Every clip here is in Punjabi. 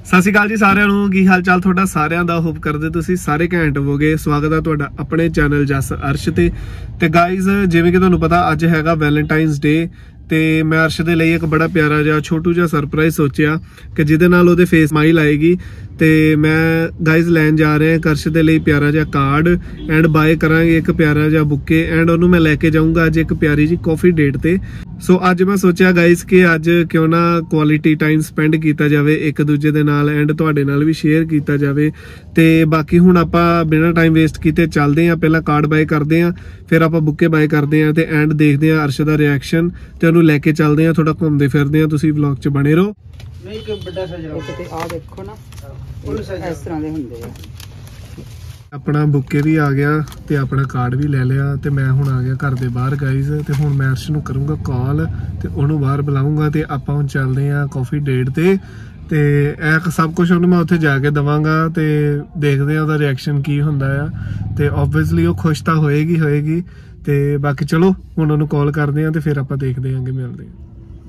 ਸਤਿ ਸ਼੍ਰੀ ਅਕਾਲ ਜੀ ਸਾਰਿਆਂ ਨੂੰ। ਕੀ ਹਾਲ ਚਾਲ ਤੁਹਾਡਾ ਸਾਰਿਆਂ ਦਾ? ਹੋਪ ਕਰਦੇ ਤੁਸੀਂ ਸਾਰੇ ਘੈਂਟ ਹੋਵੋਗੇ। ਸਵਾਗਤ ਹੈ ਤੁਹਾਡਾ ਆਪਣੇ ਚੈਨਲ ਜਸ ਅਰਸ਼ ਤੇ ਗਾਈਜ਼, ਜਿਵੇਂ ਕਿ ਤੁਹਾਨੂੰ ਪਤਾ ਅੱਜ ਹੈਗਾ ਵੈਲੈਂਟਾਈਨਸ ਡੇ ਤੇ ਮੈਂ ਅਰਸ਼ ਦੇ ਲਈ ਇੱਕ ਬੜਾ ਪਿਆਰਾ ਜਿਹਾ ਛੋਟੂ ਜਿਹਾ ਸਰਪ੍ਰਾਈਜ਼ ਸੋਚਿਆ ਕਿ ਜਿਹਦੇ ਨਾਲ ਉਹਦੇ ਫੇਸ ਸਮਾਈਲ ਆਏਗੀ। ਤੇ ਮੈਂ ਗਾਈਜ਼ ਲੈਣ ਜਾ ਰਹੇ ਹਾਂ ਅਰਸ਼ ਦੇ ਲਈ ਪਿਆਰਾ ਜਿਹਾ ਕਾਰਡ ਐਂਡ ਬਾਏ ਕਰਾਂਗੇ ਇੱਕ ਪਿਆਰਾ ਜਿਹਾ ਬੁੱਕੇ ਐਂਡ ਉਹਨੂੰ ਮੈਂ ਲੈ ਕੇ ਜਾਊਂਗਾ ਅੱਜ ਇੱਕ ਪਿਆਰੀ ਜੀ ਕਾਫੀ ਡੇਟ ਤੇ। ਸੋ ਅੱਜ ਮੈਂ ਸੋਚਿਆ ਗਾਈਜ਼ ਕਿ ਅੱਜ ਕਿਉਂ ਨਾ ਕੁਆਲਿਟੀ ਟਾਈਮ ਸਪੈਂਡ ਕੀਤਾ ਜਾਵੇ ਇੱਕ ਦੂਜੇ ਦੇ ਨਾਲ ਐਂਡ ਤੁਹਾਡੇ ਨਾਲ ਵੀ ਸ਼ੇਅਰ ਕੀਤਾ ਜਾਵੇ। ਤੇ ਬਾਕੀ ਹੁਣ ਆਪਾਂ ਬਿਨਾਂ ਟਾਈਮ ਵੇਸਟ ਕੀਤੇ ਚੱਲਦੇ ਹਾਂ, ਪਹਿਲਾਂ ਕਾਰਡ ਬਾਏ ਕਰਦੇ ਹਾਂ, ਫਿਰ ਆਪਾਂ ਬੁੱਕੇ ਬਾਏ ਕਰਦੇ ਹਾਂ ਤੇ ਐਂਡ ਦੇਖਦੇ ਹਾਂ ਅਰਸ਼ ਦਾ ਰਿਐਕਸ਼ਨ ਤੇ ਉਹਨੂੰ ਲੈ ਕੇ ਚੱਲਦੇ ਹਾਂ, ਥੋੜਾ ਘੁੰਮਦੇ ਫਿਰਦੇ ਹਾਂ। ਤੁਸੀਂ ਵਲੌਗ 'ਚ ਬਣੇ ਰਹੋ। ਨਹੀਂ ਕਿ ਵੱਡਾ ਸਜਰਾ ਤੇ ਆ ਦੇਖੋ ਨਾ ਇਸ ਤਰ੍ਹਾਂ ਦੇ ਹੁੰਦੇ ਆ। ਆਪਣਾ ਬੁੱਕੇ ਵੀ ਆ ਗਿਆ ਤੇ ਆਪਣਾ ਕਾਰਡ ਵੀ ਲੈ ਲਿਆ ਤੇ ਮੈਂ ਹੁਣ ਆ ਗਿਆ ਘਰ ਦੇ ਬਾਹਰ ਗਾਈਜ਼। ਤੇ ਹੁਣ ਮੈਂ ਅਰਸ਼ ਨੂੰ ਕਰੂੰਗਾ ਕਾਲ ਤੇ ਉਹਨੂੰ ਬਾਹਰ ਬੁਲਾਉਂਗਾ ਤੇ ਆਪਾਂ ਹੁਣ ਚੱਲਦੇ ਆ ਕਾਫੀ ਡੇਟ ਤੇ ਇਹ ਸਭ ਕੁਝ ਉਹਨੂੰ ਮੈਂ ਉੱਥੇ ਜਾ ਕੇ ਦਵਾਂਗਾ ਤੇ ਦੇਖਦੇ ਆ ਉਹਦਾ ਰਿਐਕਸ਼ਨ ਕੀ ਹੁੰਦਾ ਆ। ਤੇ ਓਬਵੀਅਸਲੀ ਉਹ ਖੁਸ਼ ਤਾਂ ਹੋਏਗੀ ਤੇ ਬਾਕੀ ਚਲੋ ਹੁਣ ਉਹਨੂੰ ਕਾਲ ਕਰਦੇ ਆ ਤੇ ਫਿਰ ਆਪਾਂ ਦੇਖਦੇ ਆਂਗੇ, ਮਿਲਦੇ ਆ।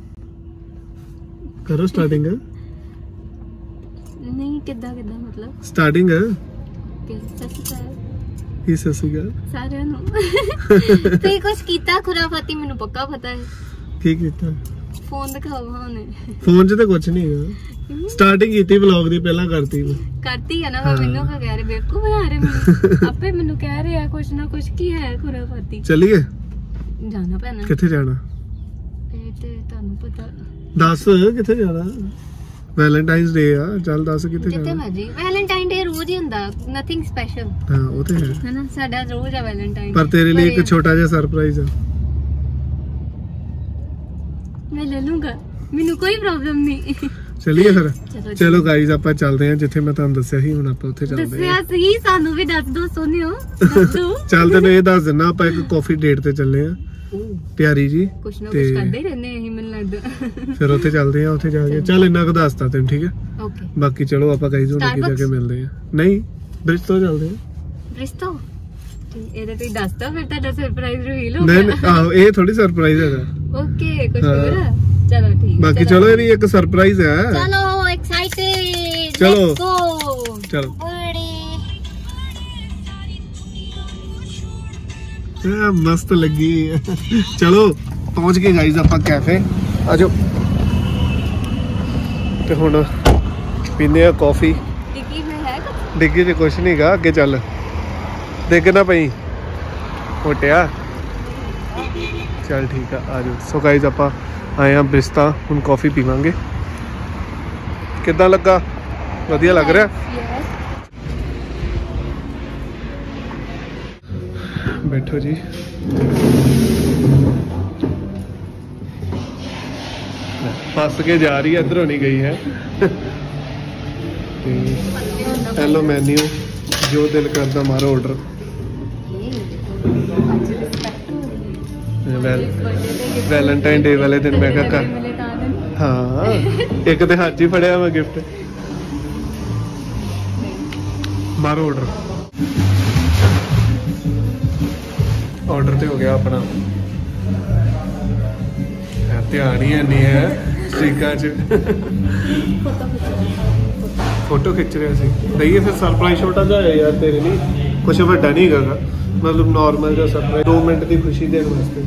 ਕਰੋ ਸਟਾਰਟਿੰਗ। ਨਹੀਂ ਕਿੱਦਾਂ ਮਤਲਬ ਸਟਾਰਟਿੰਗ ਸਤਿ ਸ਼੍ਰੀ ਅਕਾਲ ਸਾਰਿਆਂ ਨੂੰ। ਤੁਸੀਂ ਕੁਝ ਕੀਤਾ ਖੁਰਾਫਾਤੀ? ਮੈਨੂੰ ਪੱਕਾ ਪਤਾ ਹੈ। ਕੀ ਕੀਤਾ? ਫੋਨ ਦਿਖਾਓ ਉਹਨੇ। ਫੋਨ 'ਚ ਤਾਂ ਕੁਝ ਨਹੀਂ ਹੈਗਾ। ਸਟਾਰਟਿੰਗ ਕੀਤੀ ਵਲੌਗ ਦੀ, ਪਹਿਲਾਂ ਕਰਤੀ ਹੈ ਨਾ। ਮੈਨੂੰ ਕਹ ਕਹਿ ਰਹੇ ਬੇਵਕੂਫ ਬਣਾ ਰਹੇ ਮੈਨੂੰ। ਆਪੇ ਮੈਨੂੰ ਕਹਿ ਰਹੇ ਆ ਕੁਛ ਨਾ ਕੁਛ। ਕੀ ਹੈ ਖੁਰਾਫਾਤੀ? ਚੱਲੀਏ? ਜਾਣਾ ਪੈਣਾ। ਕਿੱਥੇ ਜਾਣਾ ਇਹ ਤੇ ਤੁਹਾਨੂੰ ਪਤਾ। ਦੱਸ ਕਿੱਥੇ ਜਾਣਾ? ਵੈਲੈਂਟਾਈਨਸ ਡੇ ਆ, ਚੱਲ ਦੱਸ ਕਿੱਥੇ ਜਾਣਾ। ਜਿੱਥੇ ਮਰਜੀ। ਵੈਲੈਂਟਾਈਨ ਡੇ ਰੋਜ਼ ਹੀ ਹੁੰਦਾ, ਨਥਿੰਗ ਸਪੈਸ਼ਲ। ਹਾਂ ਉਹ ਤੇ ਹੈ ਨਾ, ਸਾਡਾ ਰੋਜ਼ ਆ ਵੈਲੈਂਟਾਈਨ। ਪਰ ਤੇਰੇ ਲਈ ਇੱਕ ਛੋਟਾ ਜਿਹਾ ਸਰਪ੍ਰਾਈਜ਼ ਆ। ਮੈਂ ਲੈ ਲੂੰਗਾ, ਮੈਨੂੰ ਕੋਈ ਪ੍ਰੋਬਲਮ ਨਹੀਂ। ਚਲਿਏ ਫਿਰ। ਚਲੋ ਗਾਈਜ਼ ਆਪਾਂ ਚੱਲਦੇ ਹਾਂ ਜਿੱਥੇ ਮੈਂ ਤੁਹਾਨੂੰ ਦੱਸਿਆ ਸੀ। ਹੁਣ ਆਪਾਂ ਉੱਥੇ ਚੱਲਦੇ ਹਾਂ। ਦੱਸਿਆ ਸੀ ਸਾਨੂੰ ਵੀ, ਦੱਸ ਦੋ ਸੋਨਿਓ, ਦੱਸ ਦੋ। ਚੱਲ ਤੈਨੂੰ ਇਹ ਦੱਸ ਦਿੰਦਾ, ਆਪਾਂ ਇੱਕ ਕਾਫੀ ਡੇਟ ਤੇ ਚੱਲੇ ਆ ਪਿਆਰੀ ਜੀ। ਕੁਛ ਨਾ ਕੁਛ ਕਰਦੇ ਹੀ ਰਹਿੰਦੇ ਅਸੀਂ, ਮੈਨੂੰ ਲੱਗਦਾ। ਫਿਰ ਉੱਥੇ ਚੱਲਦੇ ਆ, ਉੱਥੇ ਜਾ ਕੇ ਚੱਲ ਇੰਨਾ ਕੁ ਦੱਸਤਾ ਤੈਨੂੰ, ਠੀਕ ਹੈ? ਓਕੇ। ਬਾਕੀ ਚਲੋ ਆਪਾਂ ਗਾਈਜ਼ ਹੁਣ ਅੱਗੇ ਜਾ ਕੇ ਮਿਲਦੇ ਆ। ਨਹੀਂ ਬ੍ਰਿਸਟੋ ਚੱਲਦੇ ਆ। ਬ੍ਰਿਸਟੋ ਇਹਦੇ ਤੇ ਦੱਸਦਾ, ਫਿਰ ਤੁਹਾਡਾ ਸਰਪ੍ਰਾਈਜ਼ ਰਿਵੀਲ ਹੋ ਗਿਆ। ਨਹੀਂ ਆਹੋ, ਇਹ ਥੋੜੀ ਸਰਪ੍ਰਾਈਜ਼ ਹੈਗਾ। ਓਕੇ ਕੁਝ ਹੋਰ। ਚਲੋ ਠੀਕ। ਬਾਕੀ ਚਲੋ ਇਹ ਵੀ ਇੱਕ ਸਰਪ੍ਰਾਈਜ਼ ਹੈ। ਚਲੋ ਐਕਸਾਈਟਡ। ਚਲੋ ਚਲੋ। ਮਸਤ ਲੱਗੀ। ਚਲੋ ਪਹੁੰਚ ਗਏ ਗਾਈਜ਼ ਆਪਾਂ ਕੈਫੇ। ਆਜੋ ਤੇ ਹੁਣ ਪੀਂਦੇ ਆ ਕਾਫੀ। ਡਿੱਗੀ में है कुछ? ਡਿੱਗੀ 'ਚ ਕੁਛ ਨਹੀਂ ਗਾ, ਅੱਗੇ ਚੱਲ। ਡਿੱਗ ਨਾ ਪਈ ਮੋਟਿਆ। ਚੱਲ ਠੀਕ ਆ, ਆਜੋ। ਸੋ ਗਾਈਜ਼ ਆਪਾਂ ਆਏ ਆ ਬਿਸਤਾ, ਹੁਣ ਕਾਫੀ ਪੀਵਾਂਗੇ। ਕਿੱਦਾਂ ਲੱਗਾ? ਵਧੀਆ ਲੱਗ ਰਿਹਾ? बैठो जी। फस के जा रही है, इधरों नहीं गई है। हेलो मेन्यू, जो दिल करता मारो ऑर्डर। वैलेंटाइन डे वाले दिन मैं क्या हाँ एक तो हाथ ही फड़िया मैं गिफ्ट। मारो ऑर्डर। ऑर्डर तो हो गया अपना। ध्यान ही नहीं है स्ट्रीकां च। फोटो खिंच रहे सी। दईए फिर सरप्राइज छोटा जा है यार तेरे लिए, कुछ वड्डा नहीं हैगा, मतलब नॉर्मल जो सरप्राइज 2 मिनट की खुशी देने वास्ते।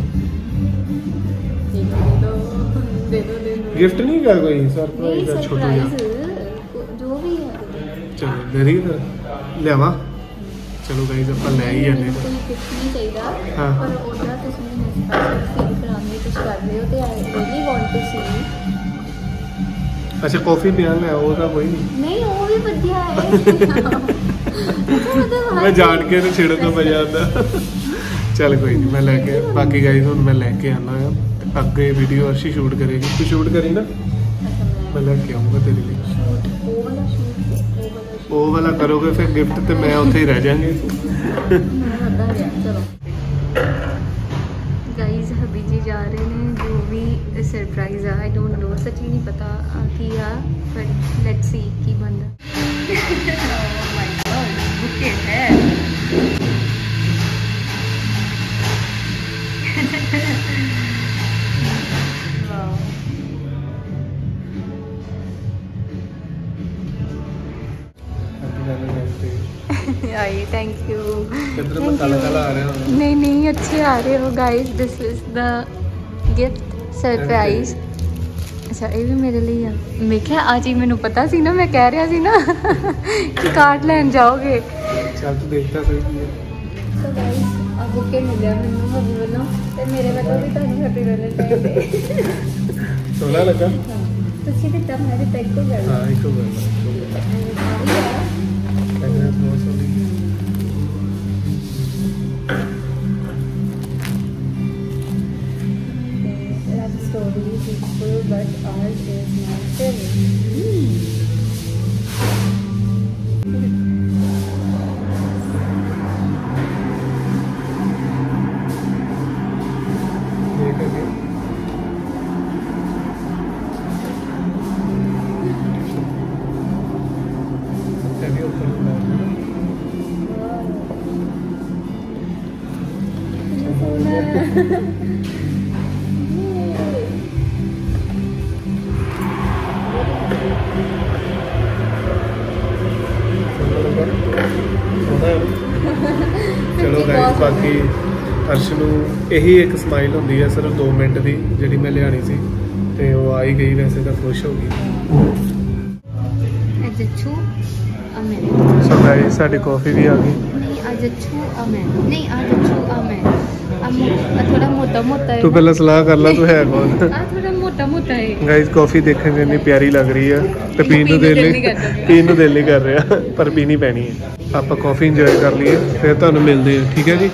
गिफ्ट नहीं है कोई सरप्राइज है छोटा जो भी है। चलो दे रही फिर लियावा। चलो गाइस ਆਪਾਂ ਲੈ ਹੀ ਆਨੇ ਕੋਈ ਗਿਫਟ ਨਹੀਂ ਚਾਹੀਦਾ। ਹਾਂ ਪਰ ਆਰਡਰ ਤੁਸੀਂ ਮੈਨੂੰ ਸਪੈਸ਼ਲ ਫੀਲ ਕਰਾਉਣ ਦੀ ਕੁਝ ਕਰ ਰਹੇ ਹੋ ਤੇ I really want to see. ਅੱਛਾ ਕਾਫੀ ਪਿਆਲ ਲੈ ਉਹਦਾ ਕੋਈ ਨਹੀਂ, ਉਹ ਵੀ ਵਧੀਆ ਹੈ। ਮੈਂ ਜਾਣ ਕੇ ਇਹਨੂੰ ਛੇੜਨ ਤੋਂ ਮਜ਼ਾ ਆਉਂਦਾ। ਚੱਲ ਕੋਈ ਨਹੀਂ, ਮੈਂ ਲੈ ਕੇ ਬਾਕੀ ਗਾਈਸ ਹੁਣ ਮੈਂ ਲੈ ਕੇ ਆਣਾ ਆ। ਅੱਗੇ ਵੀਡੀਓ ਅਰਸ਼ੀ ਸ਼ੂਟ ਕਰੇਗੀ। ਤੂੰ ਸ਼ੂਟ ਕਰੀ ਨਾ, ਮੈਂ ਲੈ ਕੇ ਆਉਂਗਾ ਤੇਰੇ ਲਈ। ਉਹ ਵਾਲਾ ਕਰੋਗੇ ਫਿਰ ਗਿਫਟ ਤੇ ਮੈਂ ਉੱਥੇ ਹੀ ਰਹਿ ਜਾਾਂਗੇ। ਚਲੋ ਗਾਈਜ਼, ਹਬੀ ਜੀ ਜਾ ਰਹੇ ਨੇ, ਜੋ ਵੀ ਸਰਪ੍ਰਾਈਜ਼ ਆ। ਆਈ ਡੋਂਟ ਨੋ, ਸੱਚੀ ਨਹੀਂ ਪਤਾ ਕੀ ਆ, ਬਟ ਲੈਟਸ ਸੀ ਕੀ ਬਣਦਾ। ਓ ਮਾਈ ਗॉड, ਬੁੱਕੇ ਹੈ। I thank you. किधर मैं काला काला आ रहा हूँ? नहीं नहीं अच्छे आ रहे हो guys. This is the gift surprise. अच्छा ये भी मेरे लिए आ। मैं क्या आज ही मैंने पता सी ना, मैं कह रहा सी ना कि कार्ड लेन जाओगे। चल तू देखता सही है। तो गाइस अब बुके मिले मैनू मम्मी वालों ते मेरे वालों भी ਤੁਹਾਨੂੰ हैप्पी वैलेंटाइन डे। सोना लगा? ਤੁਸੀਂ ਦਿੱਤਾ ਮੈਂ ਦਿੱਤਾ ਇੱਕੋ ਗੱਲ। हाँ एक बार Love story is beautiful, but ours is my favorite. चलो गाइस बाकी अर्श ਨੂੰ ਇਹੀ ਇੱਕ ਸਮਾਈਲ ਹੁੰਦੀ ਹੈ ਸਿਰਫ 2 ਮਿੰਟ ਦੀ ਜਿਹੜੀ ਮੈਂ ਲਿਆਣੀ ਸੀ ਤੇ ਉਹ ਆ ਹੀ ਗਈ। ਵੈਸੇ ਤਾਂ ਖੁਸ਼ ਹੋ ਗਈ। ਅੱਜ ਅੱਛੂ ਅਮਨ ਸੋ ਗਾਇਸ ਸਾਡੀ ਕਾਫੀ ਵੀ ਆ ਗਈ। ਨਹੀਂ ਅੱਜ ਅੱਛੂ ਅਮਨ ਨਹੀਂ ਅੱਜ ਅੱਛੂ ਅਮਨ थोड़ा मोटा मोटा है। तू पहले सलाह कर ला तू है कौन? थोड़ा मोटा मोटा है। गाइस कॉफी देखने में इतनी प्यारी लग रही है तो पीन ਨੂੰ ਦਿਲ ਨਹੀਂ ਕਰ ਰਿਹਾ ਪਰ ਪੀਣੀ ਪੈਣੀ ਹੈ। ਆਪਾਂ ਕਾਫੀ ਇੰਜੋਏ ਕਰ ਲਈਏ ਫਿਰ ਤੁਹਾਨੂੰ ਮਿਲਦੇ ਹਾਂ ਠੀਕ ਹੈ ਜੀ।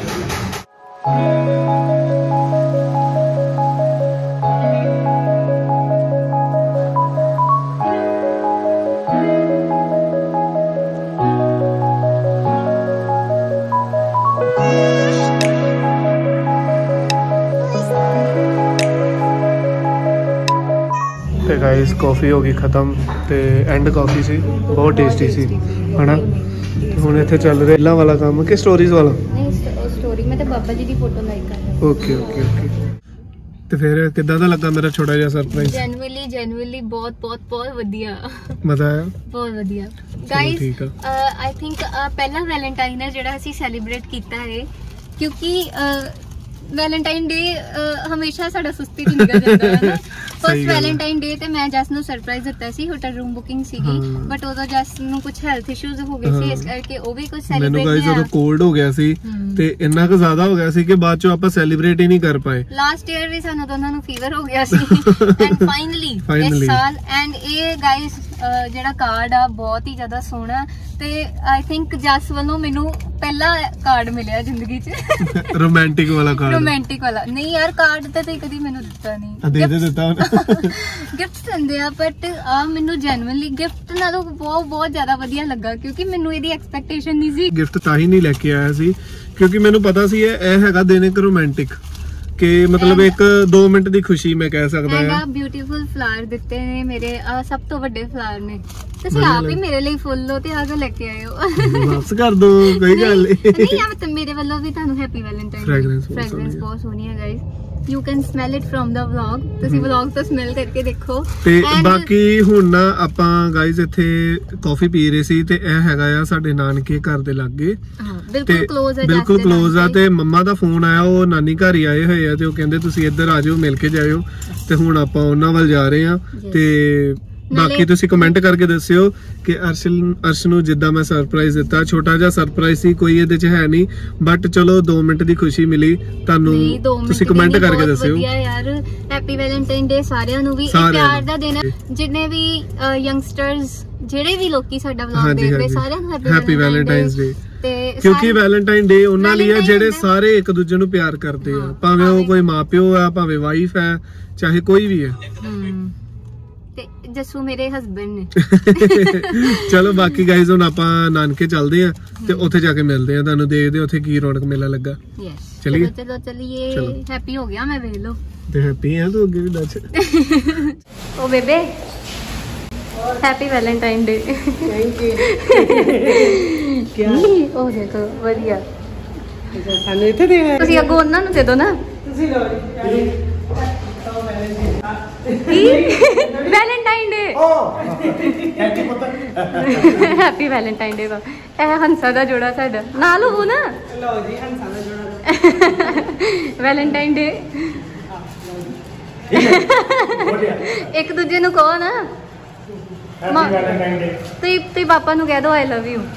ਤੇ ਗਾਇਸ ਕਾਫੀ ਹੋ ਗਈ ਖਤਮ ਤੇ ਐਂਡ ਕਾਫੀ ਸੀ ਬਹੁਤ ਟੇਸਟੀ ਸੀ ਹਨਾ। ਹੁਣ ਇੱਥੇ ਚੱਲ ਰਿਹਾ ਰੀਲਾਂ ਵਾਲਾ ਕੰਮ ਕਿ ਸਟੋਰੀਜ਼ ਵਾਲਾ? ਨਹੀਂ ਸਟੋਰੀ ਮੈਂ ਤਾਂ ਬਾਬਾ ਜੀ ਦੀ ਫੋਟੋ ਲਾਈਕ ਕਰ ਰਹੀ। Okay okay okay. ਤੇ ਫਿਰ ਕਿੱਦਾਂ ਦਾ ਲੱਗਾ ਮੇਰਾ ਛੋਟਾ ਜਿਹਾ ਸਰਪ੍ਰਾਈਜ਼? ਜੈਨੂਇਨਲੀ ਬਹੁਤ ਵਧੀਆ ਮਜ਼ਾ ਆਇਆ? ਬਹੁਤ ਵਧੀਆ ਗਾਇਸ। ਆਈ ਥਿੰਕ ਪਹਿਲਾ ਵੈਲੈਂਟਾਈਨ ਹੈ ਜਿਹੜਾ ਅਸੀਂ ਸੈਲੀਬ੍ਰੇਟ ਕੀਤਾ ਹੈ ਕਿਉਂਕਿ ਵੈਲੈਂਟਾਈਨ ਡੇ ਹਮੇਸ਼ਾ ਸਾਡਾ ਸੁਸਤੀ ਚ ਨਿਕਲ ਜਾਂਦਾ ਹੈ ਨਾ। ਫਸਟ ਵੈਲੈਂਟਾਈਨ ਡੇ ਤੇ ਮੈਂ ਜਸ ਨੂੰ ਸਰਪ੍ਰਾਈਜ਼ ਦਿੱਤਾ ਸੀ। ਹੋਟਲ ਰੂਮ ਬੁਕਿੰਗ ਸੀਗੀ ਬਟ ਉਦੋਂ ਜਸ ਨੂੰ ਕੁਝ ਹੈਲਥ ਇਸ਼ੂਜ਼ ਹੋ ਗਏ ਸੀ ਇਸ ਕਰਕੇ ਉਹ ਵੀ ਕੁਝ ਸੈਲੀਬ੍ਰੇਟ ਨਹੀਂ। ਮੈਨੂੰ ਗਾਇਸ ਉਦੋਂ ਕੋਲਡ ਹੋ ਗਿਆ ਸੀ ਤੇ ਇੰਨਾ ਕੁ ਜ਼ਿਆਦਾ ਹੋ ਗਿਆ ਸੀ ਕਿ ਬਾਅਦ ਚੋਂ ਆਪਾਂ ਸੈਲੀਬ੍ਰੇਟ ਹੀ ਨਹੀਂ ਕਰ ਪਾਏ। ਲਾਸਟ ਈਅਰ ਵੀ ਸਾਨੂੰ ਦੋਨਾਂ ਨੂੰ ਫੀਵਰ ਹੋ ਗਿਆ ਸੀ ਐਂਡ ਫਾਈਨਲੀ ਇਸ ਸਾਲ ਐਂਡ ਇਹ ਗਾਇਸ ਜਿਹੜਾ ਕਾਰਡ ਆ ਬਹੁਤ ਹੀ ਜ਼ਿਆਦਾ ਸੋਹਣਾ ਤੇ ਆਈ ਥਿੰਕ ਜਸ ਵੱਲੋਂ ਮੈਨੂੰ ਪਹਿਲਾ ਕਾਰਡ ਮਿਲਿਆ ਜ਼ਿੰਦਗੀ 'ਚ ਰੋਮਾਂਟਿਕ ਵਾਲਾ ਕਾਰਡ। ਰੋਮਾਂਟਿਕ ਵਾਲਾ ਨਹੀਂ ਯਾਰ ਕਾਰਡ ਤਾਂ ਤੁਸੀਂ ਕਦੀ ਮੈਨੂੰ ਦਿੱਤਾ ਨਹੀਂ। ਦੇ ਦਿੱਤਾ ਗਿਫਟ ਦਿੰਦੇ ਆ ਬਟ ਆ ਮੈਨੂੰ ਜੈਨੂਇਨਲੀ ਗਿਫਟ ਨਾਲੋਂ ਬਹੁਤ ਜ਼ਿਆਦਾ ਵਧੀਆ ਲੱਗਾ ਕਿਉਂਕਿ ਮੈਨੂੰ ਇਹਦੀ ਐਕਸਪੈਕਟੇਸ਼ਨ ਨਹੀਂ ਸੀ। ਗਿਫਟ ਤਾਂ ਹੀ ਨਹੀਂ ਲੈ ਕੇ ਆਇਆ ਸੀ ਕਿਉਂਕਿ ਮੈਨੂੰ ਪਤਾ ਸੀ ਇਹ ਹੈਗਾ ਦਿਨ ਇੱਕ ਰੋਮਾਂਟਿਕ ਕਿ ਮਤਲਬ ਇੱਕ 2 ਮਿੰਟ ਦੀ ਖੁਸ਼ੀ ਮੈਂ ਕਹਿ ਸਕਦਾ ਹਾਂ। ਬਿਊਟੀਫੁਲ ਫਲਾਵਰ ਦਿੱਤੇ ਨੇ ਮੇਰੇ ਸਭ ਤੋਂ ਵੱਡੇ ਫਲਾਵਰ ਨੇ। ਤੁਸੀਂ ਆਪ ਹੀ ਮੇਰੇ ਲਈ ਫੁੱਲ ਲੋ ਤੇ ਆਗੇ ਲੈ ਕੇ ਆਇਓ। ਵਾਪਸ ਕਰ ਦੋ ਕੋਈ ਗੱਲ ਨਹੀਂ ਆ ਮਤਲਬ ਮੇਰੇ ਵੱਲੋਂ ਵੀ ਤੁਹਾਨੂੰ ਹੈਪੀ ਵੈਲੈਂਟਾਈਨ ਡੇ। ਫ੍ਰੈਗਰੈਂਸ ਬਹੁਤ ਸੋਹਣੀ ਹੈ guys. You can smell it from the vlog। ਤੁਸੀਂ ਵਲੌਗ ਤੋਂ ਸਮੈਲ ਕਰਕੇ ਦੇਖੋ। ਤੇ ਬਾਕੀ ਹੁਣ ਨਾ ਆਪਾਂ ਗਾਇਸ ਇੱਥੇ ਕਾਫੀ ਪੀ ਰਹੇ ਸੀ ਤੇ ਇਹ ਹੈਗਾ ਆ ਸਾਡੇ ਨਾਨਕੇ ਘਰ ਦੇ ਲਾਗੇ। ਬਿਲਕੁਲ ਕਲੋਜ਼ ਆ। ਬਿਲਕੁਲ ਕਲੋਜ਼ ਆ ਤੇ ਮੰਮਾ ਦਾ ਫੋਨ ਆਇਆ ਉਹ ਨਾਨੀ ਘਰ ਹੀ ਆਏ ਹੋਏ ਆ ਤੇ ਉਹ ਕਹਿੰਦੇ ਤੁਸੀਂ ਇੱਧਰ ਆ ਜਾਓ ਮਿਲ ਕੇ ਜਾਇਓ ਤੇ ਹੁਣ ਆਪਾਂ ਉਹਨਾਂ ਵੱਲ ਜਾ ਰਹੇ ਆ ਤੇ ਬਾਕੀ ਤੁਸੀਂ ਕਮੈਂਟ ਕਰਕੇ ਦੱਸਿਓ ਕਿ ਅਰਸ਼ ਨੂੰ ਜਿੱਦਾਂ ਮੈਂ ਸਰਪ੍ਰਾਈਜ਼ ਦਿੱਤਾ ਛੋਟਾ ਜਿਹਾ ਸਰਪ੍ਰਾਈਜ਼ ਸੀ ਕੋਈ ਇਹਦੇ 'ਚ ਹੈ ਨਹੀਂ ਬਟ ਚਲੋ 2 ਮਿੰਟ ਦੀ ਖੁਸ਼ੀ ਮਿਲੀ ਤੁਹਾਨੂੰ ਤੁਸੀਂ ਕਮੈਂਟ ਕਰਕੇ ਦੱਸਿਓ। ਯਾਰ ਹੈਪੀ ਵੈਲੈਂਟਾਈਨ ਡੇ ਸਾਰਿਆਂ ਨੂੰ ਵੀ ਪਿਆਰ ਦਾ ਦਿਨ ਜਿੰਨੇ ਵੀ ਯੰਗਸਟਰਸ ਜਿਹੜੇ ਵੀ ਲੋਕੀ ਸਾਡਾ ਵਲੌਗ ਦੇਖਦੇ ਸਾਰਿਆਂ ਨੂੰ ਹੈਪੀ ਵੈਲੈਂਟਾਈਨ ਡੇ। ਕਿਉਂਕਿ ਵੈਲੈਂਟਾਈਨ ਡੇ ਉਹਨਾਂ ਲਈ ਆ ਜਿਹੜੇ ਸਾਰੇ ਇੱਕ ਦੂਜੇ ਨੂੰ ਪਿਆਰ ਕਰਦੇ ਆ ਭਾਵੇਂ ਉਹ ਕੋਈ ਮਾਪਿਓ ਆ ਭਾਵੇਂ ਵਾਈਫ ਹੈ ਚਾਹੇ ਕੋਈ ਵੀ ਹੈ। ਜੱਸੂ ਮੇਰੇ ਹਸਬੈਂਡ ਨੇ। ਚਲੋ ਬਾਕੀ ਗਾਇਜ਼ ਹੁਣ ਆਪਾਂ ਨਾਨਕੇ ਚੱਲਦੇ ਆ ਤੇ ਉੱਥੇ ਜਾ ਕੇ ਮਿਲਦੇ ਆ ਤੁਹਾਨੂੰ ਦੇਖਦੇ ਉੱਥੇ ਕੀ ਰੌਣਕ ਮੇਲਾ ਲੱਗਾ। ਚਲਿਏ ਚਲੀਏ ਹੈਪੀ ਹੋ ਗਿਆ ਮੈਂ ਵੇਖ ਲਓ ਤੇ ਹੈਪੀ ਆ ਤੂੰ ਅੱਗੇ ਵੀ ਦੱਸ। ਓ baby happy Valentine day. Thank you. ਕੀ ਉਹ ਦੇਖੋ ਵਧੀਆ ਸਾਨੂੰ ਇੱਥੇ ਦੇਣਾ ਤੁਸੀਂ ਅੱਗੋਂ ਉਹਨਾਂ ਨੂੰ ਦੇ ਦਿਓ ਨਾ। ਤੁਸੀਂ ਲਓ ਜੀ। Valentine day happy Valentine day ਦਾ ਇਹ ਹੰਸਾ ਦਾ ਜੋੜਾ ਸਾਡਾ ਨਾਲ ਹੋ ਨਾ ਲਓ ਜੀ ਹੰਸਾਂ ਦਾ ਜੋੜਾ ਵੈਲੈਂਟਾਈਨ ਡੇ ਇੱਕ ਦੂਜੇ ਨੂੰ ਕਹੋ ਨਾ ਹੈਪੀ ਵੈਲੈਂਟਾਈਨ ਡੇ ਤੁਸੀਂ ਪਾਪਾ ਨੂੰ ਕਹਿ ਦੋ ਆਈ ਲਵ ਯੂ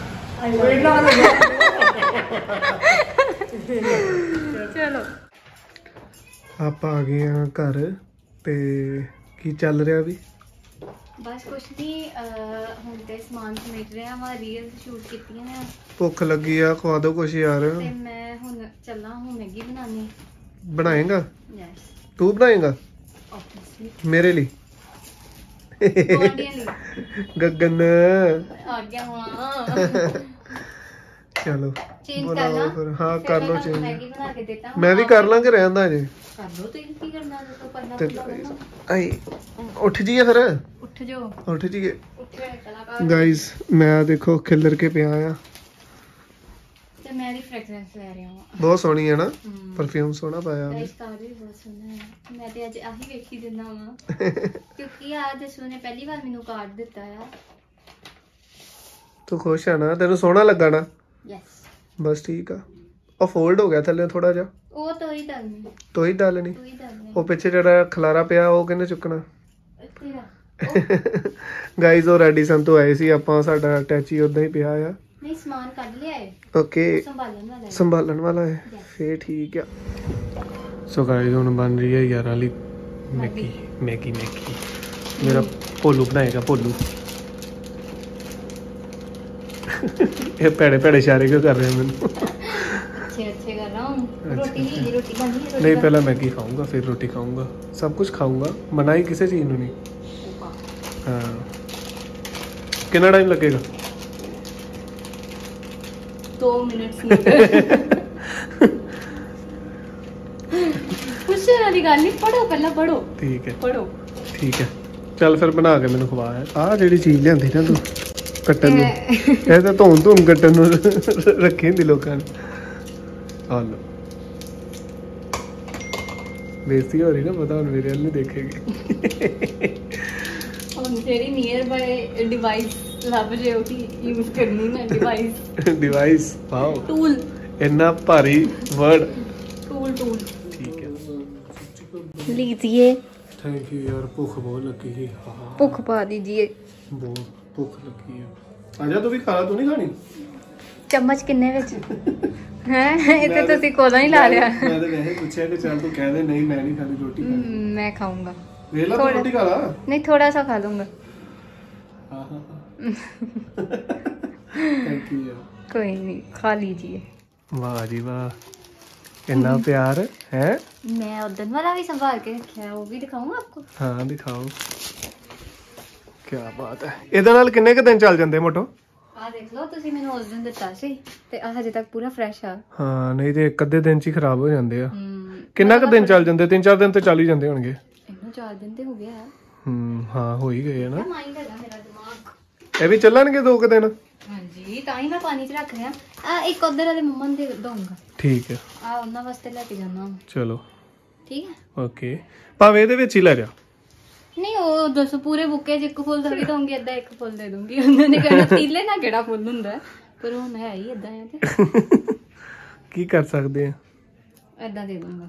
ਚਲੋ ਆਪਾਂ ਆ ਗਏ ਆ ਘਰ ਤੇ ਕੀ ਚੱਲ ਰਿਹਾ ਵੀ ਬਸ ਕੁਛ ਨਹੀਂ ਹੁਣ ਤੇ ਸਮਾਨ ਸਮੇਟ ਰਿਹਾ ਵਾ ਰੀਲ ਸ਼ੂਟ ਕੀਤੀਆਂ ਨੇ ਭੁੱਖ ਲੱਗੀ ਆ ਖਵਾ ਦੋ ਕੁਛ ਯਾਰ ਤੇ ਮੈਂ ਹੁਣ ਚੱਲਾਂ ਹੁਣ ਮੈਗੀ ਬਣਾਉਣੀ ਬਣਾਏਗਾ ਯੈਸ ਤੂੰ ਬਣਾਏਗਾ ਆਬਵੀਅਸਲੀ ਮੇਰੇ ਲਈ ਗੋਡੀਆਂ ਲਈ ਗਗਨ ਆ ਗਿਆ ਹੁਣ ਚਲੋ ਚੇਂਜ ਕਰ ਬਣਾਓ ਲਾ ਫਿਰ ਹਾਂ ਕਰ ਲੋ ਚੇਂਜ ਮੈਗੀ ਬਣਾ ਕੇ ਦੇਤਾ ਮੈਂ ਵੀ ਕਰ ਲਾਂਗੇ ਰਹਿੰਦਾ ਜੇ ਕਰ ਲੋ ਤੁਸੀਂ ਕੀ ਕਰਨਾ ਦੱਸੋ ਪਰਨਾ ਤੇ ਖੁੱਲਾ ਆਈ ਉੱਠ ਜੀਏ ਫਿਰ ਉੱਠ ਜਾਓ ਉੱਠ ਜੀਏ ਉੱਠਿਆ ਕਲਾਕਾਰ ਗਾਇਸ ਮੈਂ ਦੇਖੋ ਖਿੱਲਰ ਕੇ ਪਿਆ ਆ ਤੇ ਮੈਂ ਦੀ ਫ੍ਰੈਗਰੈਂਸ ਲੈ ਰਹੀ ਹਾਂ ਬਹੁਤ ਸੋਹਣੀ ਹੈ ਨਾ ਪਰਫਿਊਮ ਸੋਹਣਾ ਪਾਇਆ ਉਹਨੇ ਗਾਇਸ ਕਾਰਡ ਵੀ ਬਹੁਤ ਸੋਹਣਾ ਹੈ ਮੈਂ ਤੇ ਅੱਜ ਆਹੀ ਵੇਖੀ ਦਿੰਦਾ ਵਾਂ ਕਿਉਂਕਿ ਅੱਜ ਸੁਨੇ ਪਹਿਲੀ ਵਾਰ ਮੈਨੂੰ ਕਾਰਡ ਦਿੱਤਾ ਆ ਤੂੰ ਖੁਸ਼ ਆ ਨਾ ਤੈਨੂੰ ਸੋਹਣਾ ਲੱਗਾ ਨਾ ਯੈਸ ਬਸ ਠੀਕ ਆ ਉਹ ਫੋਲਡ ਹੋ ਗਿਆ ਥੱਲੇ ਥੋੜਾ ਜਿਹਾ ਉਹ ਤੋਂ ਹੀ ਕਰਨੀ ਤੋਈ ਡਾਲਣੀ ਤੂੰ ਹੀ ਕਰਨੀ ਉਹ ਪਿੱਛੇ ਜਿਹੜਾ ਖਲਾਰਾ ਪਿਆ ਉਹ ਕਿਹਨੇ ਚੁੱਕਣਾ ਤੇਰਾ ਗਾਇਜ਼ ਉਹ ਰੈਡੀ ਸਨ ਤੋਂ ਆਏ ਸੀ ਆਪਾਂ ਸਾਡਾ ਅਟੈਚੀ ਉਦਾਂ ਹੀ ਪਿਆ ਆ ਨਹੀਂ ਸਮਾਨ ਕੱਢ ਲਿਆ ਹੈ ਓਕੇ ਸੰਭਾਲਣ ਵਾਲਾ ਹੈ ਸੰਭਾਲਣ ਵਾਲਾ ਹੈ ਫੇਰ ਠੀਕ ਆ ਸੋ ਗਾਇਜ਼ ਹੁਣ ਬਣ ਰਹੀ ਹੈ ਯਾਰਾਂ ਲਈ ਮੈਗੀ ਮੇਰਾ ਭੋਲੂ ਬਣਾਏਗਾ ਭੋਲੂ ਇਹ ਭੈੜੇ ਇਸ਼ਾਰੇ ਕਿਉਂ ਕਰ ਰਹੇ ਹੋ ਮੈਨੂੰ अच्छे कर रहा हूँ रोटी बनी है नहीं पहला मैगी खाऊंगा फिर रोटी खाऊंगा सब कुछ खाऊंगा बनाई किसी चीज ने नहीं हाँ कितना टाइम लगेगा 2 मिनट कुछ वाली गल नहीं पढ़ो पहला पढ़ो ठीक है पढ़ो ठीक है चल फिर बना के मैंने खवा है आ जेडी चीज लियांदी ना तू कट्टन ਨੂੰ ਇਹ ਤਾਂ ਧੋਣ ਕੱਟਣ ਨੂੰ ਰੱਖੀ ਹੁੰਦੀ ਲੋਕਾਂ ਨੇ ਆ ਲੋ ਬੇਇੱਜ਼ਤੀ ਹੋ ਰਹੀ ਨਾ ਪਤਾ ਹੁਣ ਮੇਰੇ ਵੱਲ ਨਹੀਂ ਦੇਖੇਗੀ ਹੁਣ ਜਿਹੜੀ ਨੀਅਰ ਬਾਏ ਡਿਵਾਈਸ ਲੱਭ ਜੇ ਉਹ ਕੀ ਯੂਜ਼ ਕਰਨੀ ਨਾ ਡਿਵਾਈਸ ਵਾਓ ਟੂਲ ਇੰਨਾ ਭਾਰੀ ਵਰਡ ਟੂਲ ਠੀਕ ਹੈ लीजिए थैंक यू यार भूख बहुत लगी है हाँ भूख पा दीजिए बहुत भूख लगी है आजा तू भी खा ला तू नहीं खानी चम्मच किन्ने विच हैं इते तुसी कोला ही ला लिया मैं तो वैसे पूछा कि चल तू कह दे नहीं मैं नहीं खानी रोटी खानी मैं खाऊंगा वेला तू रोटी खा ला नहीं थोड़ा सा खा लूंगा हां थैंक यू यार कोई नहीं खा लीजिए वाह जी वाह इतना प्यार है मैं उधर वाला भी संभाल के रखा है वो भी दिखाऊं आपको हाँ दिखाओ क्या बात है ਇਹਦੇ ਨਾਲ ਕਿੰਨੇ ਕੁ ਦਿਨ ਚੱਲ ਜਾਂਦੇ ਮੋਟੋ ਆ ਦੇਖ ਲਓ ਤੁਸੀਂ ਮੈਨੂੰ ਉਸ ਦਿਨ ਦਿੱਤਾ ਸੀ ਤੇ ਆ ਹਜੇ ਤੱਕ ਪੂਰਾ ਫਰੈਸ਼ ਆ ਹਾਂ ਨਹੀਂ ਤੇ ਇੱਕ ਅੱਧੇ ਦਿਨ ਚ ਹੀ ਖਰਾਬ ਹੋ ਜਾਂਦੇ ਆ ਕਿੰਨਾ ਕੁ ਦਿਨ ਚੱਲ ਜਾਂਦੇ 3-4 ਦਿਨ ਤੇ ਚੱਲ ਹੀ ਜਾਂਦੇ ਹੋਣਗੇ ਇਹਨੂੰ 4 ਦਿਨ ਤੇ ਹੋ ਗਿਆ ਹਾਂ ਹੋ ਹੀ ਗਏ ਨਾ ਮਾਈਂਡ ਹੈਗਾ ਮੇਰਾ ਦਿਮਾਗ ਇਹ ਵੀ ਚੱਲਣਗੇ 2 ਕੁ ਦਿਨ ਹਾਂਜੀ ਤਾਂ ਹੀ ਮੈਂ ਪਾਣੀ 'ਚ ਰੱਖ ਰਿਹਾ ਆ ਇੱਕ ਉਧਰ ਵਾਲੇ ਮੰਮਾ ਨੂੰ ਦੇ ਦਊਂਗਾ ਠੀਕ ਹੈ ਆ ਉਹਨਾਂ ਵਾਸਤੇ ਲੈ ਕੇ ਜਾਣਾ ਚਲੋ ਠੀਕ ਹੈ ਓਕੇ ਭਾਵੇਂ ਇਹਦੇ ਵਿੱਚ ਹੀ ਲੈ ਜਾ ਨਹੀਂ ਉਹ ਦੱਸੋ ਪੂਰੇ ਬੁੱਕੇ 'ਚ ਇੱਕ ਫੁੱਲ ਥੋੜੀ ਦਊਂਗੀ ਏਦਾਂ ਇੱਕ ਫੁੱਲ ਦੇ ਦੂੰਗੀ ਉਹਨਾਂ ਨੇ ਕਹਿਣਾ ਤੀਲੇ ਨਾ ਕਿਹੜਾ ਫੁੱਲ ਹੁੰਦਾ ਪਰ ਉਹ ਹੈ ਹੀ ਏਦਾਂ ਆ ਤੇ ਕੀ ਕਰ ਸਕਦੇ ਆ ਏਦਾਂ ਦੇ ਦੂੰਗਾ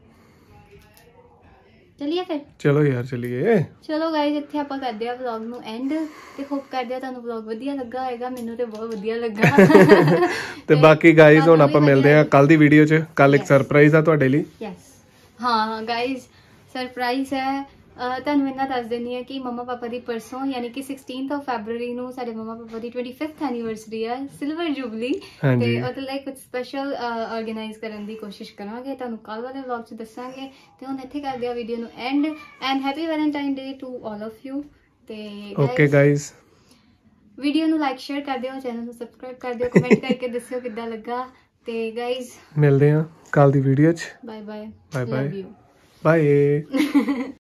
ਚਲਿਏ ਫਿਰ ਚਲੋ ਯਾਰ ਚਲਿਏ ਚਲੋ ਗਾਇਜ਼ ਇੱਥੇ ਆਪਾਂ ਕਰਦੇ ਆ ਵਲੌਗ ਨੂੰ ਐਂਡ ਤੇ ਹੋਪ ਕਰਦੇ ਆ ਤੁਹਾਨੂੰ ਵਲੌਗ ਵਧੀਆ ਲੱਗਾ ਹੋਵੇਗਾ ਮੈਨੂੰ ਤੇ ਬਹੁਤ ਵਧੀਆ ਲੱਗਾ ਤੇ ਬਾਕੀ ਗਾਇਜ਼ ਹੁਣ ਆਪਾਂ ਮਿਲਦੇ ਆ ਕੱਲ ਦੀ ਵੀਡੀਓ 'ਚ ਕੱਲ ਇੱਕ ਸਰਪ੍ਰਾਈਜ਼ ਆ ਤੁਹਾਡੇ ਲਈ ਯੈਸ ਹਾਂ ਗਾਇਜ਼ ਸਰਪ੍ਰਾਈਜ਼ ਹੈ ਤੁਹਾਨੂੰ ਇਹਨਾਂ ਦੱਸ ਦਿੰਦੀ ਹਾਂ ਕਿ ਮੰਮਾ ਪਾਪਾ ਦੀ ਪਰਸੋਂ ਯਾਨੀ ਕਿ 16th ਆਫ ਫੈਬਰੂਰੀ ਨੂੰ ਸਾਡੇ ਮੰਮਾ ਪਾਪਾ ਦੀ 25th ਐਨੀਵਰਸਰੀ ਹੈ ਸਿਲਵਰ ਜੁਬਲੀ ਤੇ ਉਹਦੇ ਲਈ ਕੁਝ ਸਪੈਸ਼ਲ ਆਰਗੇਨਾਈਜ਼ ਕਰਨ ਦੀ ਕੋਸ਼ਿਸ਼ ਕਰਾਂਗੇ ਤੁਹਾਨੂੰ ਕੱਲ ਵਾਲੇ ਵਲੌਗ 'ਚ ਦੱਸਾਂਗੇ ਤੇ ਹੁਣ ਇੱਥੇ ਕਰਦੇ ਆ ਵੀਡੀਓ ਨੂੰ and happy Valentine day to all of you ਤੇ ਓਕੇ ਗਾਇਜ਼ ਵੀਡੀਓ ਨੂੰ ਲਾਈਕ ਸ਼ੇਅਰ ਕਰ ਦਿਓ ਚੈਨਲ ਨੂੰ ਸਬਸਕ੍ਰਾਈਬ ਕਰ ਦਿਓ ਕਮੈਂਟ ਕਰਕੇ ਦੱਸਿਓ ਕਿੱਦਾਂ ਲੱਗਾ ਤੇ ਗਾਇਜ਼ ਮਿਲਦੇ ਆ ਕੱਲ ਦੀ ਵੀਡੀਓ 'ਚ bye bye bye bye bye